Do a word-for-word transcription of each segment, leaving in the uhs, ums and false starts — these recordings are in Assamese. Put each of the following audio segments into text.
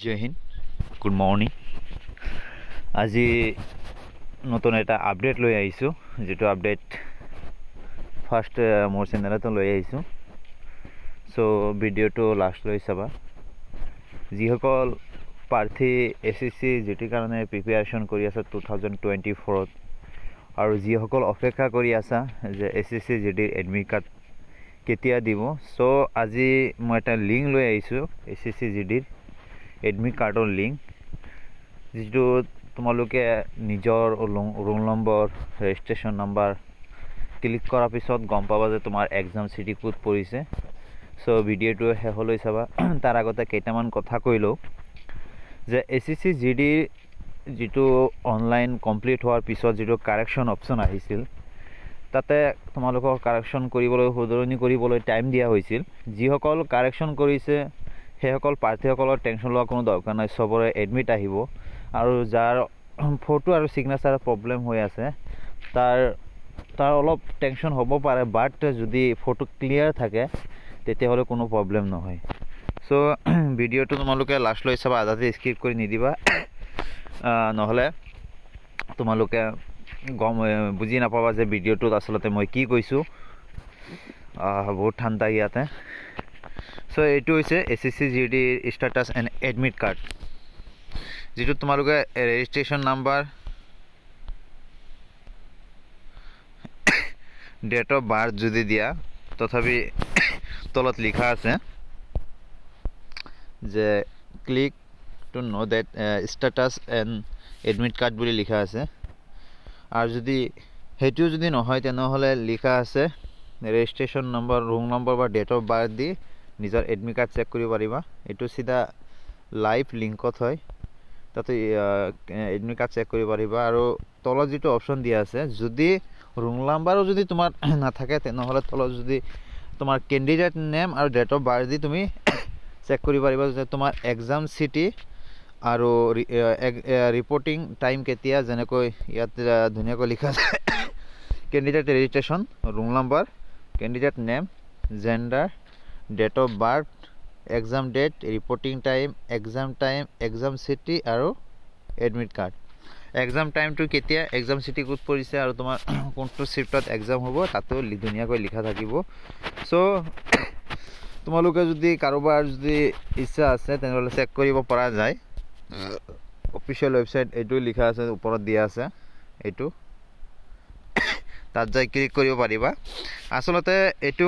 জয় হিন্দ, গুড মৰ্নিং। আজি নতুন এটা আপডেট লৈ আহিছোঁ, যিটো আপডেট ফাৰ্ষ্ট মোৰ চেনেলতো লৈ আহিছোঁ। চ' ভিডিঅ'টো লাষ্টলৈ চাবা। যিসকল প্ৰাৰ্থী এছ এছ চি জি টিৰ কাৰণে প্ৰিপেয়াৰেশ্যন কৰি আছে টু থাউজেণ্ড টুৱেণ্টি ফ'ৰত, আৰু যিসকল অপেক্ষা কৰি আছা যে এছ এছ চি জি টিৰ এডমিট কাৰ্ড কেতিয়া দিব, চ' আজি মই এটা লিংক লৈ আহিছোঁ এছ এছ চি জি টিৰ এডমিট কাৰ্ডৰ লিংক, যিটো তোমালোকে নিজৰ roll number, registration number click কৰাৰ পিছত গম পাবা যে তোমাৰ এক্সাম চিটি ক'ত পৰিছে। চ' ভিডিঅ'টো শেষলৈ চাবা। তাৰ আগতে কেইটামান কথা কৈ লওঁ যে এছ এছ চি জি ডিৰ যিটো অনলাইন কমপ্লিট হোৱাৰ পিছত যিটো কাৰেকশ্যন অপশ্যন আহিছিল, তাতে তোমালোকক কাৰেকশ্যন কৰিবলৈ শুধৰণি কৰিবলৈ টাইম দিয়া হৈছিল। যিসকল কাৰেকশ্যন কৰিছে সেইসকল প্ৰাৰ্থীসকলৰ টেনশ্যন লোৱাৰ কোনো দৰকাৰ নাই, চবৰে এডমিট আহিব। আৰু যাৰ ফটো আৰু ছিগনেচাৰ প্ৰব্লেম হৈ আছে তাৰ তাৰ অলপ টেনশ্যন হ'ব পাৰে, বাট যদি ফটো ক্লিয়াৰ থাকে তেতিয়াহ'লে কোনো প্ৰব্লেম নহয়। চ' ভিডিঅ'টো তোমালোকে লাষ্ট লৈ চাবা, আধাতে স্কিপ কৰি নিদিবা, নহ'লে তোমালোকে গম বুজি নাপাবা যে ভিডিঅ'টোত আচলতে মই কি কৈছোঁ। বহুত ঠাণ্ডা ইয়াতে। চ' এইটো হৈছে এছ এছ চি জি ডিৰ ষ্টেটাছ এণ্ড এডমিট কাৰ্ড, যিটো তোমালোকে registration number, date of birth যদি দিয়া, তথাপি তলত লিখা আছে যে click to know' date status and admit card বুলি লিখা আছে। আৰু যদি সেইটোও যদি নহয় তেনেহ'লে লিখা আছে ৰেজিষ্ট্ৰেশ্যন নম্বৰ, ৰোল নম্বৰ বা ডেট অফ বাৰ্থ দি নিজৰ এডমিট কাৰ্ড চেক কৰিব পাৰিবা। এইটো চিধা লাইভ লিংকত হয়, তাতে এডমিট কাৰ্ড চেক কৰিব পাৰিবা। আৰু তলত যিটো অপশ্যন দিয়া আছে, যদি ৰোল নাম্বাৰো যদি তোমাৰ নাথাকে তেনেহ'লে তলত যদি তোমাৰ কেণ্ডিডেট নেম আৰু ডেট অফ বাৰ্থ দি তুমি চেক কৰিব পাৰিবা যে তোমাৰ এক্সাম চিটি আৰু ৰিপৰ্টিং টাইম কেতিয়া। যেনেকৈ ইয়াত ধুনীয়াকৈ লিখা আছে candidate registration, roll number, candidate name, gender, date of birth, exam date, reporting time, exam time, exam city আৰু এডমিট কাৰ্ড। এক্সাম টাইমটো কেতিয়া, এক্সাম চিটি ক'ত পৰিছে আৰু তোমাৰ কোনটো চিফ্টত এক্সাম হ'ব তাতো ধুনীয়াকৈ লিখা থাকিব। চ' তোমালোকে যদি কাৰোবাৰ যদি ইচ্ছা আছে তেনেহ'লে চেক কৰিব পৰা যায়। অফিচিয়েল ৱেবছাইট এইটো লিখা আছে, ওপৰত দিয়া আছে, এইটো তাত যাই ক্লিক কৰিব পাৰিবা। আচলতে এইটো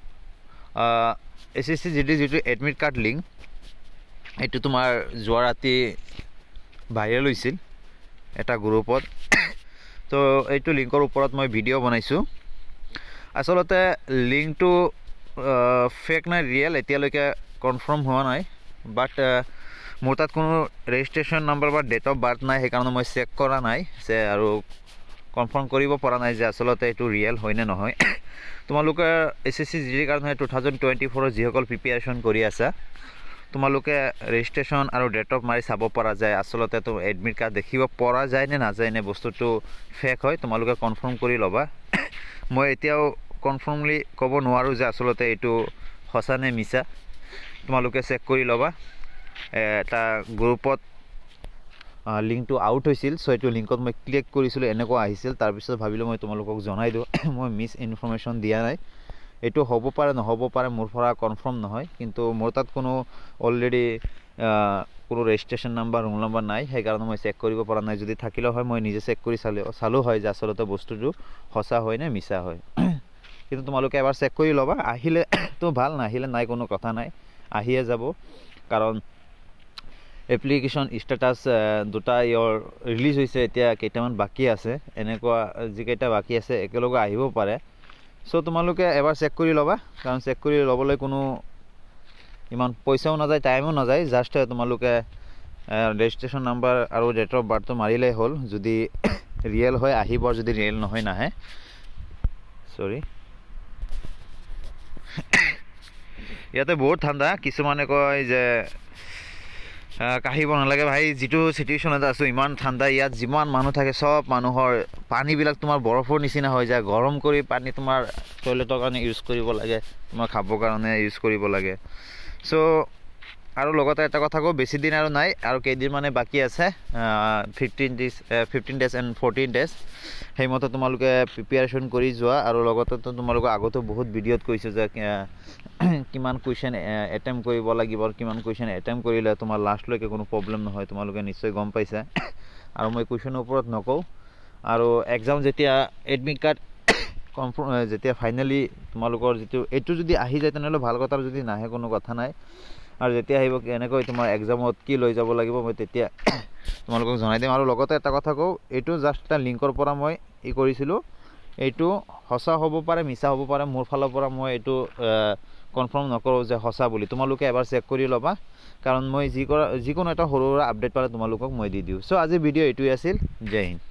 এছ এছ চি জি ডিৰ যিটো এডমিট কাৰ্ড লিংক, এইটো তোমাৰ যোৱা ৰাতি ভাইৰেল হৈছিল এটা গ্ৰুপত। তো এইটো লিংকৰ ওপৰত মই ভিডিঅ' বনাইছোঁ। আচলতে লিংকটো ফেক নে ৰিয়েল এতিয়ালৈকে কনফাৰ্ম হোৱা নাই, বাট মোৰ তাত কোনো ৰেজিষ্ট্ৰেশ্যন নাম্বাৰ বা ডেট অফ বাৰ্থ নাই, সেইকাৰণে মই চেক কৰা নাই যে আৰু কনফাৰ্ম কৰিব পৰা নাই যে আচলতে এইটো ৰিয়েল হয় নে নহয়। তোমালোকে এছ এছ চি জি ডিৰ কাৰণে টু থাউজেণ্ড টুৱেণ্টি ফ'ৰত যিসকল প্ৰিপেয়াৰেশ্যন কৰি আছা, তোমালোকে ৰেজিষ্ট্ৰেশ্যন আৰু ডেট অফ মাৰি চাব পৰা যায় আচলতে তো এডমিট কাৰ্ড দেখিব পৰা যায় নে নাযায়, নে বস্তুটো ফেক হয়, তোমালোকে কনফাৰ্ম কৰি ল'বা। মই এতিয়াও কনফাৰ্মলি ক'ব নোৱাৰোঁ যে আচলতে এইটো সঁচা নে মিছা, তোমালোকে চেক কৰি ল'বা। এটা গ্ৰুপত লিংকটো আউট হৈছিল, চ' এইটো লিংকত মই ক্লিক কৰিছিলোঁ, এনেকুৱা আহিছিল। তাৰপিছত ভাবিলোঁ মই তোমালোকক জনাই দিওঁ, মই মিছ ইনফৰ্মেশ্যন দিয়া নাই। এইটো হ'ব পাৰে নহ'ব পাৰে, মোৰ পৰা কনফাৰ্ম নহয়, কিন্তু মোৰ তাত কোনো অলৰেডি কোনো ৰেজিষ্ট্ৰেশ্যন নাম্বাৰ, ৰোল নাম্বাৰ নাই, সেইকাৰণে মই চেক কৰিব পৰা নাই। যদি থাকিলেও হয় মই নিজে চেক কৰি চালোঁ চালোঁ হয় যে আচলতে বস্তুটো সঁচা হয় নে মিছা হয়। কিন্তু তোমালোকে এবাৰ চেক কৰি ল'বা, আহিলেতো ভাল, নাহিলে নাই, কোনো কথা নাই, আহিয়ে যাব। কাৰণ এপ্লিকেশ্যন ষ্টেটাছ দুটা ইয়ৰ ৰিলিজ হৈছে, এতিয়া কেইটামান বাকী আছে, এনেকুৱা যিকেইটা বাকী আছে একেলগে আহিব পাৰে। চ' তোমালোকে এবাৰ চেক কৰি ল'বা, কাৰণ চেক কৰি ল'বলৈ কোনো ইমান পইচাও নাযায়, টাইমো নাযায়। জাষ্ট তোমালোকে ৰেজিষ্ট্ৰেশ্যন নাম্বাৰ আৰু ডেট অফ বাৰ্থটো মাৰিলেই হ'ল। যদি ৰিয়েল হয় আহিব, আৰু যদি ৰিয়েল নহয় নাহে। চৰি, ইয়াতে বহুত ঠাণ্ডা। কিছুমানে কয় যে কাঢ়িব নালাগে, ভাই যিটো চিটুৱেশ্যনত আছোঁ ইমান ঠাণ্ডা, ইয়াত যিমান মানুহ থাকে চব মানুহৰ পানীবিলাক তোমাৰ বৰফৰ নিচিনা হৈ যায়। গৰম কৰি পানী তোমাৰ টয়লেটৰ কাৰণে ইউজ কৰিব লাগে, তোমাৰ খাবৰ কাৰণে ইউজ কৰিব লাগে। চ' আৰু লগতে এটা কথা কওঁ, বেছি দিন আৰু নাই, আৰু কেইদিন মানে বাকী আছে, fifteen days fifteen days and fourteen days. সেইমতে তোমালোকে প্ৰিপেয়াৰেশ্যন কৰি যোৱা। আৰু লগতে তোমালোকে আগতো বহুত ভিডিঅ'ত কৈছোঁ যে কিমান কুৱেশ্যন এটেম্প কৰিব লাগিব, কিমান কুৱেশ্যন এটেম্প কৰিলে তোমাৰ লাষ্টলৈকে কোনো প্ৰব্লেম নহয়, তোমালোকে নিশ্চয় গম পাইছা। আৰু মই কুৱেশ্যনৰ ওপৰত নকওঁ। আৰু এক্সাম যেতিয়া এডমিট কাৰ্ড কনফাৰ্ম যেতিয়া ফাইনেলি তোমালোকৰ যিটো এইটো যদি আহি যায় তেনেহ'লে ভাল কথা, আৰু যদি নাহে কোনো কথা নাই। আৰু যেতিয়া আহিব কেনেকৈ তোমাৰ এক্সামত কি লৈ যাব লাগিব মই তেতিয়া তোমালোকক জনাই দিম। আৰু লগতে এটা কথা কওঁ, এইটো জাষ্ট এটা লিংকৰ পৰা মই ই কৰিছিলোঁ, এইটো সঁচা হ'ব পাৰে মিছা হ'ব পাৰে, মোৰ ফালৰ পৰা মই এইটো কনফাৰ্ম নকৰোঁ যে সঁচা বুলি। তোমালোকে এবাৰ চেক কৰি ল'বা, কাৰণ মই যি কৰা যিকোনো এটা সৰু সুৰা আপডেট পালে তোমালোকক মই দি দিওঁ। চ' আজি ভিডিঅ' এইটোৱে আছিল। জয় হিন্দ।